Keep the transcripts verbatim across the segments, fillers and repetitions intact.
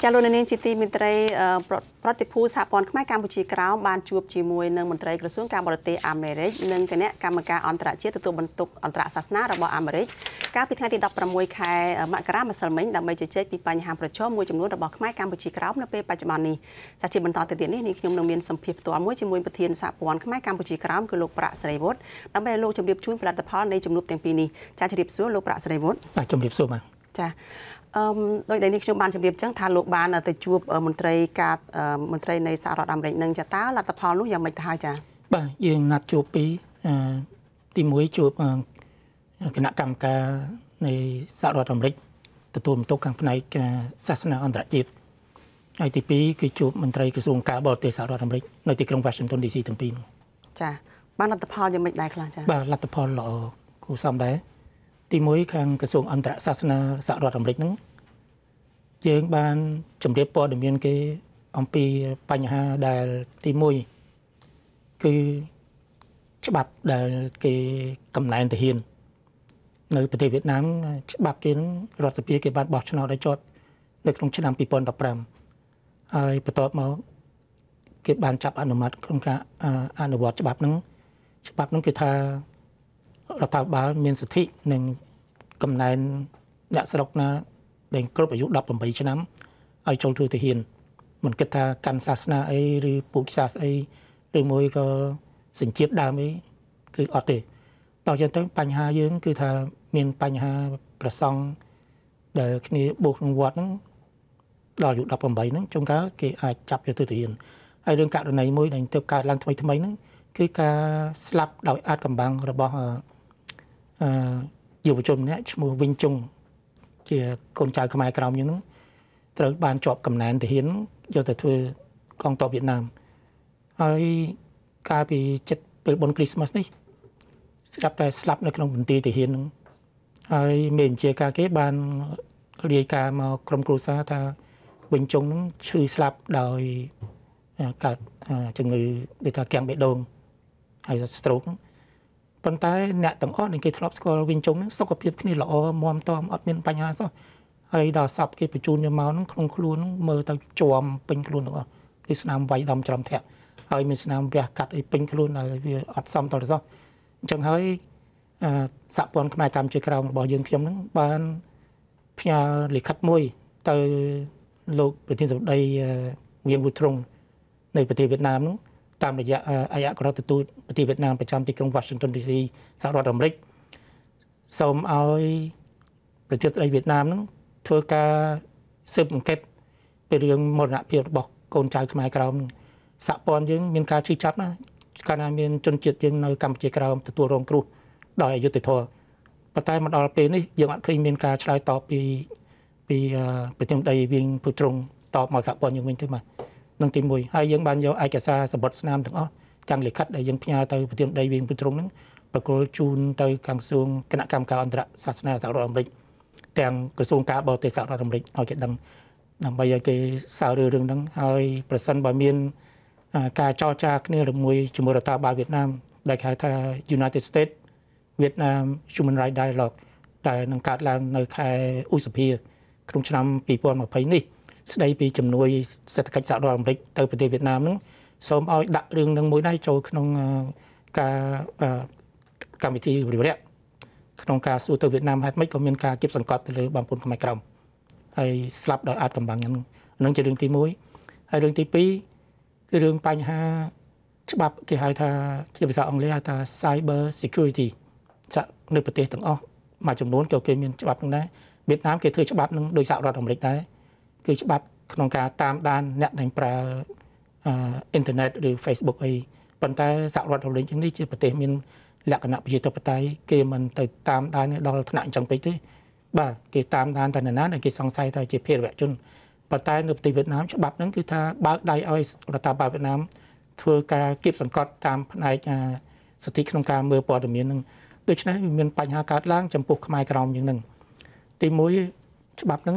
ចាលោកនាងជាទីមេត្រីប្រតិភូសហព័ន្ធខ្មែរកម្ពុជាក្រោមបានជួបជាមួយនឹងមន្ត្រីក្រសួងការបរទេសអាមេរិកនិងគណៈកម្មការអន្តរជាតិទទួលបន្ទុកអន្តរសាសនារបស់អាមេរិកកាលពីថ្ងៃទីដប់ប្រាំមួយខែមករាម្សិលមិញដើម្បីជជែកពីបញ្ហាប្រឈមមួយចំនួនរបស់ខ្មែរកម្ពុជាក្រោមនៅពេលបច្ចុប្បន្ននេះចាជាបន្តទៅទៀតនេះនេះខ្ញុំនឹងមានសម្ភារផ្ទាល់មួយជាមួយប្រធានសហព័ន្ធខ្មែរកម្ពុជាក្រោមគឺលោកប្រាក់សេរីវុឌ្ឍដើម្បីលោកជម្រាបជូនផលិតផលនៃជំនួបទាំងពីរនេះចាជម្រាបសួរលោកប្រាក់សេរីវុឌ្ឍបាទជម្រាបសួរបាទចាអឺដោយដែលនេះខ្ញុំបានជម្រាបចឹងថាលោកបានទៅជួបមន្ត្រីការមន្ត្រីនៃសហរដ្ឋអាមេរិកនឹងចាតើលទ្ធផលនោះយ៉ាងម៉េចទៅហើយចាបាទយើងណាត់ជួបពីទីមួយជួបគណៈកម្មការនៃសហរដ្ឋអាមេរិកទទួលបន្ទុកខាងផ្នែកសាសនាអន្តរជាតិហើយទីពីរគឺជួបមន្ត្រីក្រសួងការបរទេសសហរដ្ឋអាមេរិកនៅទីក្រុង Washington ឌី ស៊ី ទាំងពីរនោះចាបានលទ្ធផលយ៉ាងម៉េចដែរខ្លះចាបាទលទ្ធផលល្អគួរសមដែរទីមួយខាងក្រសួងអន្តរសាសនាសហរដ្ឋអាមេរិកហ្នឹងយើងបានជម្រាបព័ត៌មានគេអំពីបញ្ហាដែលទីមួយគឺច្បាប់ដែលគេកំណែនទាហាននៅប្រទេសវៀតណាមច្បាប់គេនឹងរដ្ឋសភាគេបានបោះឆ្នោតឲ្យជាប់នៅក្នុងឆ្នាំពីរពាន់ដប់ប្រាំហើយបន្ទាប់មកគេបានចាប់អនុម័តក្នុងការអនុវត្តច្បាប់ហ្នឹងច្បាប់ហ្នឹងគឺថារដ្ឋាភិបាលមានសិទ្ធិនឹងកំណែនអ្នកស្រុកណាដែលគ្រប់អាយុដប់ប្រាំបីឆ្នាំឲ្យចូលធ្វើទាហានមិនគិតថាកាន់សាសនាអីឬពូជសាសអីឬមួយក៏សញ្ជាតិដើមអីគឺអត់ទេដល់ចឹងទៅបញ្ហាយើងគឺថាមានបញ្ហាប្រសង់ដែលគ្នាបូកក្នុងវត្តហ្នឹងដល់អាយុដប់ប្រាំបីហ្នឹងជួនកាលគេអាចចាប់យកទៅទាហានហើយរឿងករណីមួយដែលទើបកើតឡើងថ្មីថ្មីហ្នឹងគឺការស្លាប់ដោយអាថ៌កំបាំងរបស់អឺយុវជនម្នាក់ឈ្មោះវិញជុងជាកូនចៅខ្មែរក្រោមយើងហ្នឹងត្រូវបានជាប់កំណែនទាហានយកទៅធ្វើកងទ័ពវៀតណាមហើយកាលពីចិត្តពេលបុណ្យគ្រីស្មាស់នេះស្រាប់តែស្លាប់នៅក្នុងមន្ទីរទាហានហ្នឹងហើយមេបញ្ជាការគេបានរាយការណ៍មកក្រុមគ្រួសារថាវិញជុងហ្នឹងឈឺស្លាប់ដោយកើតជំងឺដូចថាគាំងបេះដូងហើយ stroke ប៉ុន្តែអ្នកទាំងអស់ដែលគេធ្លាប់ស្គាល់វិញជុងហ្នឹងសុខភាពគ្នាល្អមាំទាំអត់មានបញ្ហាសោះហើយដល់សពគេបញ្ជូនយកមកហ្នឹងក្នុងខ្លួនហ្នឹងមើលទៅជាប់ពេញខ្លួនទាំងអស់គឺស្នាមវាយដំច្រំធាក់ហើយមានស្នាមវះកាត់អីពេញខ្លួនហើយវាអត់សមតលសោះអញ្ចឹងហើយសហព័ន្ធខ្មែរកម្ពុជាក្រោមរបស់យើងខ្ញុំហ្នឹងបានផ្ញើលិខិតមួយទៅលោកប្រធានសម្ដីវៀងវូត្រង់នៃប្រទេសវៀតណាមហ្នឹងតាមរយៈឯកអគ្គរដ្ឋទូតប្រទេសវៀតណាមប្រចាំទីក្រុង Washington ឌី ស៊ី សហរដ្ឋអាមេរិកសូមឲ្យប្រទេសវៀតណាមហ្នឹងធ្វើការស៊ើបអង្កេតពីរឿងមរណភាពរបស់កូនចៅខ្មែរក្រោមសហព័ន្ធយើងមានការជឿចាប់ណាកាលណាមានជនជាតិយើងនៅកម្ពុជាក្រោមទទួលរងគ្រោះដោយអយុត្តិធម៌ប៉ុន្តែមកដល់ពេលនេះយើងអត់ឃើញមានការឆ្លើយតបពីពីប្រធានដីវៀងភូត្រង់តបមកសហព័ន្ធយើងវិញទេបាទនឹងទីមួយហើយយើងបានយកឯកសារសម្បត្តិស្នាមទាំងអស់ទាំងលិខិតដែលយើងផ្ញើទៅប្រធានដីវៀងភូត្រង់ហ្នឹងប្រគល់ជូនទៅខាងក្រសួងគណៈកម្មការអន្តរសាសនាសហរដ្ឋអាមេរិកទាំងក្រសួងការបរទេសសហរដ្ឋអាមេរិកឲ្យគេដឹងដើម្បីឲ្យគេសើរឿងរឿងហ្នឹងហើយប្រសិនបើមានការចរចាគ្នាជាមួយជាមួយរដ្ឋាភិបាលវៀតណាមដែលគេហៅថា United States Vietnam Human Rights Dialogue ដែលនឹងកើតឡើងនៅខែឧសភាក្នុងឆ្នាំពីរពាន់ម្ភៃនេះស្ដីពីជំនួយសេដ្ឋកិច្ចសហរដ្ឋអាមេរិកទៅប្រទេសវៀតណាមហ្នឹងសូមឲ្យដាក់រឿងនឹងមួយដែរចូលក្នុងការកម្មវិធីវិរៈក្នុងការសួរទៅវៀតណាមហេតុម៉េចក៏មានការគៀបសង្កត់ទៅលើបងប្អូនខ្មែរក្រមហើយស្លាប់ដោយអាថ៌កំបាំងហ្នឹងហ្នឹងជារឿងទីមួយហើយរឿងទីពីរគឺរឿងបញ្ហាច្បាប់គេហៅថាជាភាសាអង់គ្លេសហៅថា Cyber Security ចាក់នៅប្រទេសទាំងអស់មួយចំនួនក៏គេមានច្បាប់ហ្នឹងដែរវៀតណាមគេធ្វើច្បាប់ហ្នឹងដោយសហរដ្ឋអាមេរិកដែរគឺច្បាប់ក្នុងការតាមដានអ្នកដែលប្រើអ៊ីនធឺណិតឬ Facebook អីប៉ុន្តែសហរដ្ឋអាមេរិកនេះជាប្រទេសមានលក្ខណៈប្រជាធិបតេយ្យគេមិនទៅតាមដានដល់ថ្នាក់អញ្ចឹងពេកទេបាទគេតាមដានតែនរណាដែលគេសង្ស័យថាជាភេរវជនប៉ុន្តែនៅប្រទេសវៀតណាមច្បាប់ហ្នឹងគឺថាបើកដៃឲ្យរដ្ឋាភិបាលវៀតណាមធ្វើការគៀបសង្កត់តាមផ្នែកសិទ្ធិក្នុងការមើលព័ត៌មានហ្នឹងដូច្នេះវាមានបញ្ហាកើតឡើងចំពោះខ្មែរក្រមយ៉ាងហ្នឹងទីមួយច្បាប់ហ្នឹង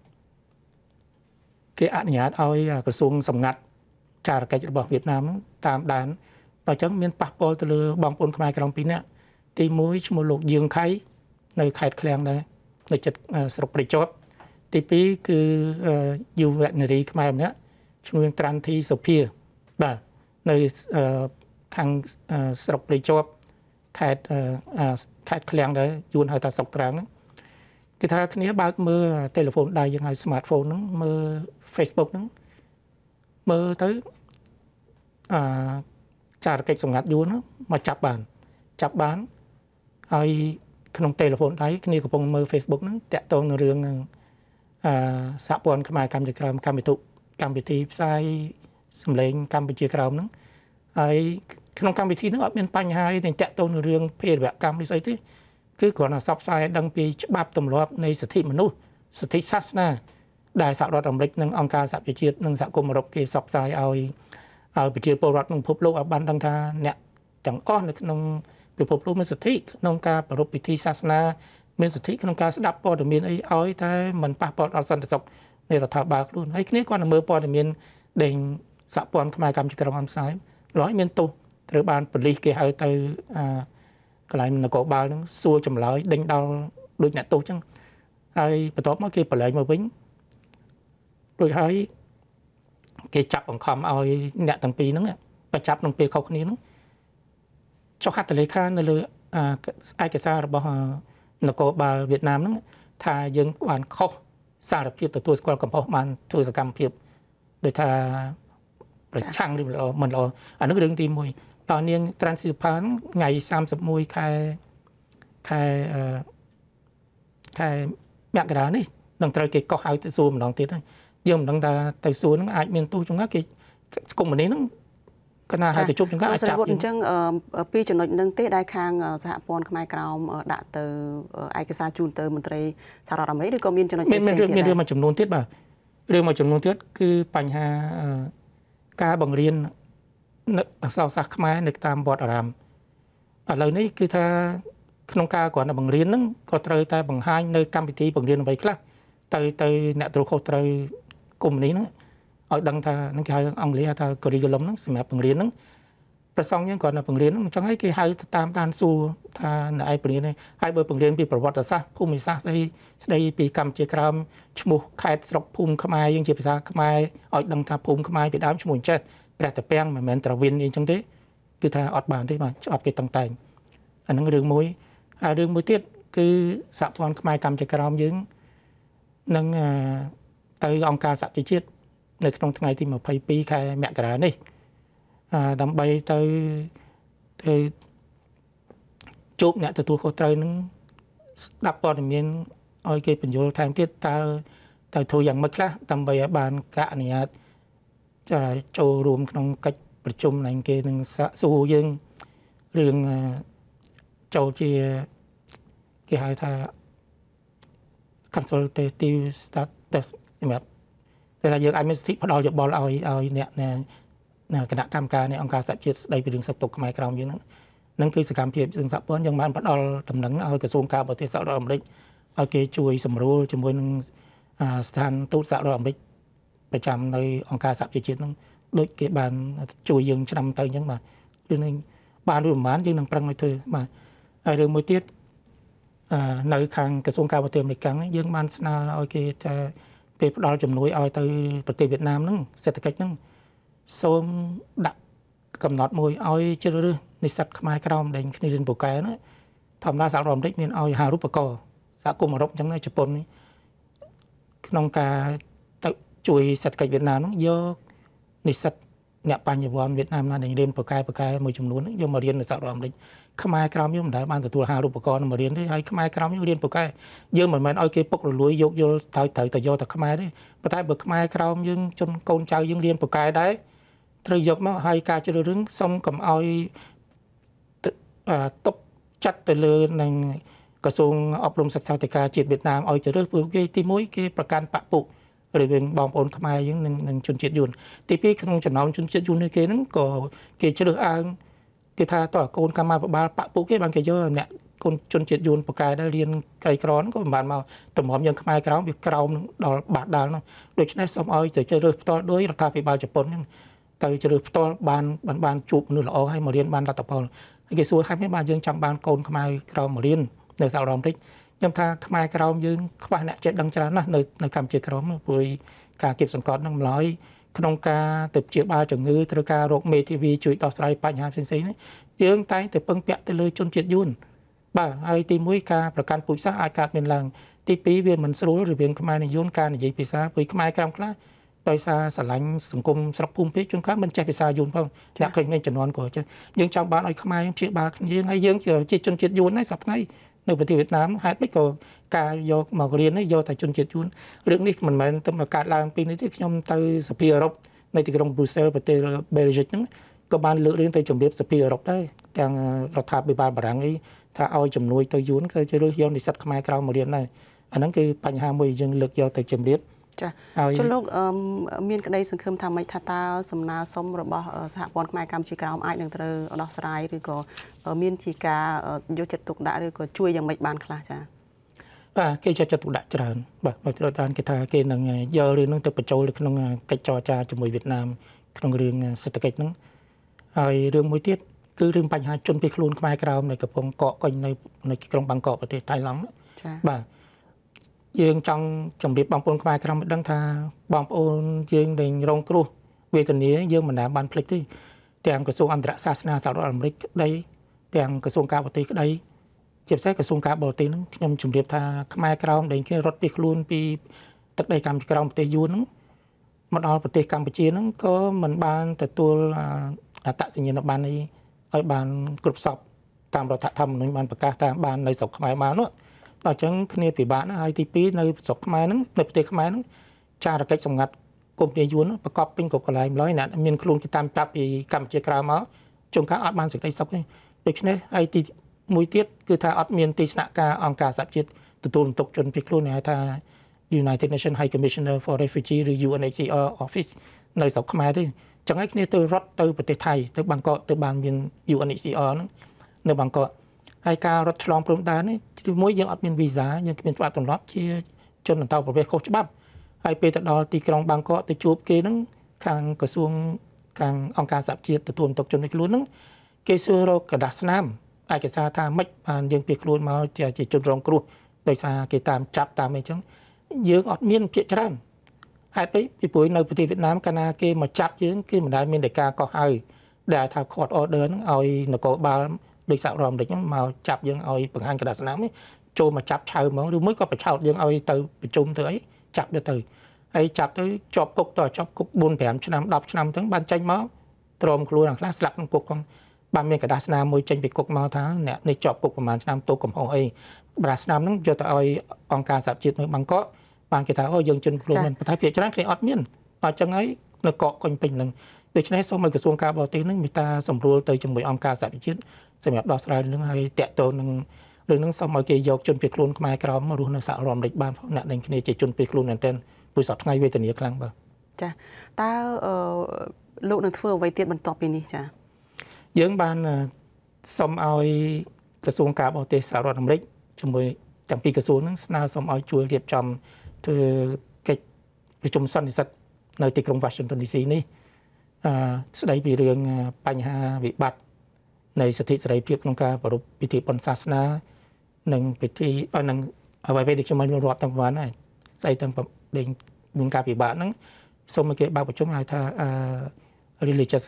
គេអនុញ្ញាតឲ្យក្រសួងសម្ងាត់ចារកិច្ចរបស់វៀតណាមតាមដានដល់ចឹងមានប៉ះពាល់ទៅលើបងប្អូនខ្មែរក្រមពីរនាក់ទីមួយឈ្មោះលោកយឿងខៃនៅខេត្តឃ្លាំងដែរនៅជិតស្រុកព្រៃជាប់ទីពីរគឺយុវនារីខ្មែរម្នាក់ឈ្មោះត្រាន់ធីសុភាបាទនៅខាងស្រុកព្រៃជាប់ខេត្តខេត្តឃ្លាំងដែរយួនហៅថាស្រុកត្រាំងហ្នឹងគឺថាគ្នាបើកមើលទូរស័ព្ទដៃយើងហៅ smartphone ហ្នឹងមើល Facebook ហ្នឹងមើលទៅអឺចារកិច្ចសម្ងាត់យួនមកចាប់បានចាប់បានហើយក្នុងទូរស័ព្ទដៃគ្នាកំពុងមើល Facebook ហ្នឹងតាក់ទងនឹងរឿងអឺសហព័ន្ធខ្មែរកម្ពុជាក្រោមកម្មវិធីកម្មវិធីផ្សាយសម្លេងកម្ពុជាក្រោមហ្នឹងហើយក្នុងកម្មវិធីហ្នឹងអត់មានបញ្ហាទេតាក់ទងនឹងរឿងភេរវកម្មនេះស្អីទេគឺគ្រាន់តែផ្សព្វផ្សាយដឹងពីច្បាប់ទម្លាប់នៃសិទ្ធិមនុស្សសិទ្ធិសាសនាដែលសហរដ្ឋអាមេរិកនិងអង្គការសហប្រជាជាតិនិងសហគមន៍អឺរ៉ុបគេផ្សព្វផ្សាយឲ្យឲ្យប្រជាពលរដ្ឋក្នុងពិភពលោកឲ្យបានដឹងថាអ្នកទាំងអស់នៅក្នុងពិភពលោកមានសិទ្ធិក្នុងការប្រារព្ធពិធីសាសនាមានសិទ្ធិក្នុងការស្ដាប់ព័ត៌មានអីឲ្យតែមិនប៉ះពាល់ដល់សន្តិសុខនៃរដ្ឋាភិបាលខ្លួនហើយគ្នាគាត់នឹងមើលព័ត៌មានដេញសហព័ន្ធខ្មែរកម្ពុជាក្រោមផ្សាយឡើយមានទោសត្រូវបានប៉ូលីសគេហៅទៅកន្លែងនគរបាលហ្នឹងសួរចម្លើយដេញដល់ដូចអ្នកទោសចឹងហើយបន្ទាប់មកគេប្រឡែងមកវិញដូចហើយគេចាប់បង្ខំឲ្យអ្នកទាំងពីរហ្នឹងប្រចាប់ក្នុងពេលខុសគ្នាហ្នឹងចុះហត្ថលេខានៅលើឯកសាររបស់នគរបាលវៀតណាមហ្នឹងថាយើងបានខុសសារភាពទទួលស្គាល់កំហុសបានធ្វើសកម្មភាពដូចថាប្រឆាំងឬមិនល្អអានោះរឿងទីមួយតើនាង Transipan ថ្ងៃសាមសិបមួយខែខែខែមករានេះនឹងត្រូវគេកោះឲ្យទៅសួរម្ដងទៀតហើយយើងមិនដឹងថាទៅសួរហ្នឹងអាចមានទោសចង្កាគេកុំនេះហ្នឹងកណាឲ្យទៅជប់ចង្កាអាចចាប់អញ្ចឹងពីចំណុចហ្នឹងទេដែលខាងសហព័ន្ធខ្មែរក្រោមដាក់ទៅឯកសារជូនទៅមន្ត្រីសហរដ្ឋអាមេរិកឬក៏មានចំណុចផ្សេងទៀតមានមានរឿងមួយចំនួនទៀតបាទរឿងមួយចំនួនទៀតគឺបញ្ហាការបង្រៀនអក្សរសាស្ត្រខ្មែរនៅតាមវត្តអារាមឥឡូវនេះគឺថាក្នុងការគ្រាន់តែបង្រៀនហ្នឹងក៏ត្រូវតែបង្ហាញនៅកម្មវិធីបង្រៀនអ្វីខ្លះទៅទៅអ្នកត្រូវខុសត្រូវកុំនេះហ្នឹងឲ្យដឹងថានឹងគេហៅអង់គ្លេសថា curriculum ហ្នឹងសម្រាប់បង្រៀនហ្នឹងប្រសងយើងគ្រាន់តែបង្រៀនហ្នឹងអញ្ចឹងហើយគេហៅទៅតាមដានសួរថាអ្នកឯងបង្រៀនហើយបើបង្រៀនពីប្រវត្តិសាស្ត្រភូមិសាស្ត្រស្ដីស្ដីពីកម្ពុជាក្រោមឈ្មោះខេត្តស្រុកភូមិខ្មែរយើងជាភាសាខ្មែរឲ្យដឹងថាភូមិខ្មែរពីដើមឈ្មោះអញ្ចេះព្រះតាពាំងមិនមែនត្រវិនអីចឹងទេគឺថាអត់បានទេបាទអត់គេតឹងតែងអាហ្នឹងរឿងមួយហើយរឿងមួយទៀតគឺសហព័ន្ធខ្មែរកម្ពុជាក្រោមយើងនឹងទៅអង្គការសហជីវជាតិនៅក្នុងថ្ងៃទីម្ភៃពីរខែមករានេះដើម្បីទៅទៅជួបអ្នកទទួលខុសត្រូវនឹងស្ដាប់ព័ត៌មានឲ្យគេបញ្យល់ថែមទៀតតើទៅធ្វើយ៉ាងម៉េចខ្លះដើម្បីឲ្យបានការអនុញ្ញាតចូលរួមក្នុងកិច្ចប្រជុំនៃគេនឹងសាកសួរយើងរឿងចូលជាគេហៅថា consultative status សម្រាប់តែថាយើងអាចមានសិទ្ធិផ្ដល់យោបល់ឲ្យឲ្យអ្នកគណៈកម្មការនៃអង្គការសហជាតិស្ដីពីរឿងសុខទុក្ខខ្មែរក្រោមយើងហ្នឹងនឹងគឺសកម្មភាពយើងសហព័ន្ធយើងបានផ្ដល់ដំណឹងឲ្យក្រសួងការបរទេសសហរដ្ឋអាមេរិកឲ្យគេជួយសម្រួលជាមួយនឹងស្ថានទូតសហរដ្ឋអាមេរិកប្រចាំនៅអង្គការសហប្រជាជាតិហ្នឹងដូចគេបានជួយយើងឆ្នាំទៅអញ្ចឹងបាទរឿងនេះបានរួចប្រហែលយើងនឹងប្រឹងឲ្យធ្វើបាទហើយរឿងមួយទៀតនៅខាងក្រសួងការបរទេសអាមេរិកយើងបានស្នើឲ្យគេថាពេលផ្ដល់ជំនួយឲ្យទៅប្រទេសវៀតណាមហ្នឹងសេដ្ឋកិច្ចហ្នឹងសូមដាក់កំណត់មួយឲ្យជ្រើសរើសនិស្សិតខ្មែរក្រោមដែលគ្នារៀនពូកែណាធម្មតាសហរដ្ឋអាមេរិកមានឲ្យអាហារូបករណ៍សហគមន៍អឺរ៉ុបអញ្ចឹងជប៉ុននេះក្នុងការទៅជួយសេដ្ឋកិច្ចវៀតណាមហ្នឹងយកនិស្សិតអ្នកបញ្ញវន្តវៀតណាមណាដែលរៀនពូកែពូកែមួយចំនួនហ្នឹងយកមករៀននៅសហរដ្ឋអាមេរិកខ្មែរក្រោមយើងមិនដែលបានទទួលអាហារូបករណ៍មករៀនទេហើយខ្មែរក្រោមយើងរៀនពូកែយើងមិនមែនឲ្យគេពុករលួយយកយល់ត្រូវត្រូវតែយកតែខ្មែរទេប៉ុន្តែបើខ្មែរក្រោមយើងជន់កូនចៅយើងរៀនពូកែដែរត្រូវយកមកហើយការជ្រើសរើសសុំកុំឲ្យតុបចាត់ទៅលើនឹងក្រសួងអប់រំសិក្សាធិការជាតិវៀតណាមឲ្យជ្រើសរើសព្រោះគេទីមួយគេប្រកាន់បពុឬវិញបងប្អូនខ្មែរយើងនឹងនឹងជនជាតិយួនទីពីរក្នុងចំណោមជនជាតិយួននេះគេហ្នឹងក៏គេជ្រើសអើងគេថាតើកូនកម្មាភិបាលបពុគេបានគេយកអ្នកកូនជនជាតិយួនប្រកែដែររៀនក្រីក្រហ្នឹងក៏មិនបានមកតម្រាំយើងខ្មែរក្រោមវាក្រោមដល់បាតដាល់ហ្នឹងដូច្នេះសូមឲ្យទៅជ្រើសរើសផ្ទាល់ដោយរដ្ឋាភិបាលជប៉ុនហ្នឹងទៅជ្រើសផ្ទាល់បានបានបានជួបមនុស្សល្អហើយមករៀនបានលទ្ធផលហើយគេសួរថាមិនបានយើងចង់បានកូនខ្មែរក្រោមមករៀននៅសហរដ្ឋអាមេរិកខ្ញុំថាខ្មែរក្រមយើងខ្វះអ្នកចេះដឹងច្រើនណាស់នៅនៅកម្ពុជាក្រមព្រោះការគៀបសង្កត់នឹងម្ល៉េះក្នុងការទៅព្យាបាលជំងឺត្រូវការរោគមេធាវីជួយដោះស្រាយបញ្ហាផ្សេងៗនេះយើងតែងតែពឹងពាក់ទៅលើជនជាតិយួនបាទហើយទីមួយការប្រកាន់ពូជសាសន៍អាចកើតមានឡើងទីពីរវាមិនស្រួលរវាងខ្មែរនិងយួនការនិយាយភាសាព្រោះខ្មែរក្រមខ្លះដោយសារស្រឡាញ់សង្គមស្រុកភូមិពេកជួនកាលមិនចេះភាសាយួនផងអ្នកឃើញមានចំនួនក៏ចេះយើងចង់បានឲ្យខ្មែរព្យាបាលគ្នាយើងហើយយើងជាជនជាតិយួនហើយសប្តាហ៍នៅប្រទេសវៀតណាមហេតុម៉េចក៏ការយកមករៀននេះយកតែជនជាតិយួនរឿងនេះមិនមែនទៅមកកើតឡើងពីនេះទេខ្ញុំទៅសភាអឺរ៉ុបនៅទីក្រុងប្រ៊ូសែលប្រទេសបែលហ្សិកហ្នឹងក៏បានលើករឿងទៅជំរាបសភាអឺរ៉ុបដែរទាំងរដ្ឋាភិបាលបារាំងអីថាឲ្យជំនួយទៅយួនក៏ជ្រើសយកនិស្សិតខ្មែរក្រៅមករៀនដែរអាហ្នឹងគឺបញ្ហាមួយយើងលើកយកទៅជំរាបចាចុះលោកមានក្តីសង្ឃឹមថាម៉េចថាតើសំណើសុំរបស់សហព័ន្ធខ្មែរកម្ពុជាក្រោមអាចនឹងត្រូវដោះស្រាយឬក៏មានជាការយកចិត្តទុកដាក់ឬក៏ជួយយ៉ាងម៉េចបានខ្លះចាបាទគេយកចិត្តទុកដាក់ច្រើនបាទបើត្រូវតាមគេថាគេនឹងយករឿងហ្នឹងទៅបញ្ចូលនៅក្នុងកិច្ចចរចាជាមួយវៀតណាមក្នុងរឿងសេដ្ឋកិច្ចហ្នឹងហើយរឿងមួយទៀតគឺរឿងបញ្ហាជនភៀសខ្លួនខ្មែរក្រោមនៅកំពង់កកកុញនៅនៅក្រុងបាងកកប្រទេសថៃឡង់ចាបាទយើងចង់ជម្រាបបងប្អូនខ្មែរក្រមដឹងថាបងប្អូនយើងដែលរងគ្រោះវេទនាយើងមិនដែលបានភ្លេចទេទាំងក្រសួងអន្តរសាសនាសហរដ្ឋអាមេរិកក្តីទាំងក្រសួងការបរទេសក្តីជាពិសេសក្រសួងការបរទេសហ្នឹងខ្ញុំជម្រាបថាខ្មែរក្រមដែលគេរត់ពីខ្លួនពីទឹកដីកម្ពុជាក្រមប្រទេសយួនហ្នឹងមកដល់ប្រទេសកម្ពុជាហ្នឹងក៏មិនបានទទួលអត្តសញ្ញាណប័ណ្ណនេះឲ្យបានគ្រប់សពតាមរដ្ឋធម្មនុញ្ញបានប្រកាសថាបាននៅស្រុកខ្មែរបាននោះដល់អញ្ចឹងគ្នាពិបាកណាស់ហើយទីពីរនៅស្រុកខ្មែរហ្នឹងនៅប្រទេសខ្មែរហ្នឹងចារកិច្ចសម្ងាត់កុម្ពយួនប្រកបពេញគ្រប់កន្លែងម្ល៉េះអ្នកមានខ្លួនគេតាមចាប់ពីកម្ពុជាក្រៅមកជួនកាលអត់បានសេចក្តីសុខទេដូច្នេះហើយទីមួយទៀតគឺថាអត់មានទីស្នាក់ការអង្គការសហជាតិទទួលបន្ទុកជនភៀសខ្លួនហៅថា United Nations High Commissioner for Refugee ឬ U N H C R Office នៅស្រុកខ្មែរទេអញ្ចឹងហើយគ្នាទៅរត់ទៅប្រទេសថៃទៅបាងកកទៅបានមាន U N H C R ហ្នឹងនៅបាងកកហើយការរត់ឆ្លងព្រំដែននេះទីមួយយើងអត់មានវីសាយើងគ្មានច្បាប់ទម្លាប់ជាជនអន្តោប្រវេសន៍ខុសច្បាប់ហើយពេលទៅដល់ទីក្រុងបាងកកទៅជួបគេហ្នឹងខាងក្រសួងខាងអង្គការសហជាតិទទួលបន្ទុកជនភៀសខ្លួនហ្នឹងគេសួររកกระดาษស្នាមឯកសារថាម៉េចបានយើងភៀសខ្លួនមកជាជនរងគ្រោះដោយសារគេតាមចាប់តាមអីចឹងយើងអត់មានភាគច្រើនហេតុអីពីព្រោះនៅប្រទេសវៀតណាមកាលណាគេមកចាប់យើងគេមិនដែលមានតែការកោះហៅដែលថា court order ហ្នឹងឲ្យនគរបាលដោយសហរដ្ឋអាមេរិកហ្នឹងមកចាប់យើងឲ្យបង្ហាញกระดาษស្នាមនេះចូលមកចាប់ឆៅហ្មងឬមួយក៏បញ្ឆោតយើងឲ្យទៅប្រជុំទៅអីចាប់ទៅទៅហើយចាប់ទៅជាប់គុកតជាប់គុកបួន 5ឆ្នាំ10ឆ្នាំហ្នឹងបានចេញមកទ្រាំខ្លួនអាខ្លះស្លាប់ក្នុងគុកផងបានមានកระดาษស្នាមមួយចេញពីគុកមកថាអ្នកនេះជាប់គុកប្រហែលឆ្នាំទោសកំហុសអីកระดาษស្នាមហ្នឹងយកទៅឲ្យអង្គការសហជាតិនៅបាងកកបានគេថាអូយើងជន់ខ្លួនមិនតែភាគច្រើនគេអត់មានអញ្ចឹងហើយនៅកកកុញពេញហ្នឹងដូច្នេះសូមឲ្យក្រសួងការបរទេសហ្នឹងមេត្តាសម្រួលទៅជាមួយអង្គការសហជាតិសម្រាប់ដោះស្រាយនឹងហើយតាក់ទងនឹងរឿងហ្នឹងសូមឲ្យគេយកជនភៀសខ្លួនខ្មែរក្រមមករស់នៅសហរដ្ឋអាមេរិកបានអ្នកដែលគ្នាជាជនភៀសខ្លួនមែនទែនព្រោះសប្តាហ៍ថ្ងៃវេទនាខ្លាំងបាទចាតើលោកនឹងធ្វើអ្វីទៀតបន្ទាប់ពីនេះចាយើងបានសូមឲ្យក្រសួងការបរទេសសហរដ្ឋអាមេរិកជាមួយទាំងពីរក្រសួងហ្នឹងស្នើសូមឲ្យជួយរៀបចំធ្វើកិច្ចប្រជុំសន្និសីទនៅទីក្រុង Washington ឌី ស៊ី នេះអឺស្ដីពីរឿងបញ្ហាវិបត្តិនៃសិទ្ធិសេរីភាពក្នុងការប្រារព្ធពិធីបុណ្យសាសនានិងពិធីនិងអ្វីៗដែលខ្ញុំបានរាប់ទាំងប៉ុន្មានហើយស្អីទាំងដែលមានការពិបាកហ្នឹងសូមឲ្យគេបើកប្រជុំហៅថា religious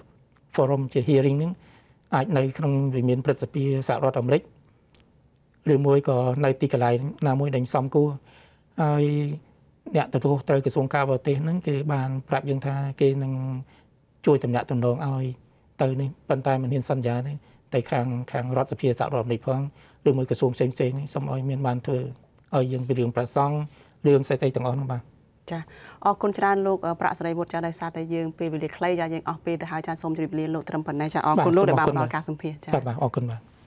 forum ជា hearing ហ្នឹងអាចនៅក្នុងវិមានព្រឹទ្ធសភាសហរដ្ឋអាមេរិកឬមួយក៏នៅទីកន្លែងណាមួយដែលសមគួរហើយអ្នកទទួលត្រូវក្រសួងការបរទេសហ្នឹងគេបានប្រាប់យើងថាគេនឹងជួយតំណាក់តំណងឲ្យទៅនេះប៉ុន្តែមិនហ៊ានសន្យាទេតែខាងខាងរដ្ឋសភាសហរដ្ឋអាមេរិកផងឬមួយក្រសួងផ្សេងផ្សេងនេះសូមឲ្យមានបានធ្វើឲ្យយើងពីរឿងប្រសង់រឿងផ្សេងៗទាំងអស់ហ្នឹងបាទចាអរគុណច្រើនលោកប្រាក់សេរីវុឌ្ឍចាដោយសារតែយើងពេលវេលាខ្លីចាយើងអស់ពេលទៅហើយចាសូមជម្រាបលាលោកត្រឹមប៉ុណ្ណេះចាអរគុណលោកដែលបានផ្ដល់ការសម្ភាសន៍ចាបាទអរគុណបាទ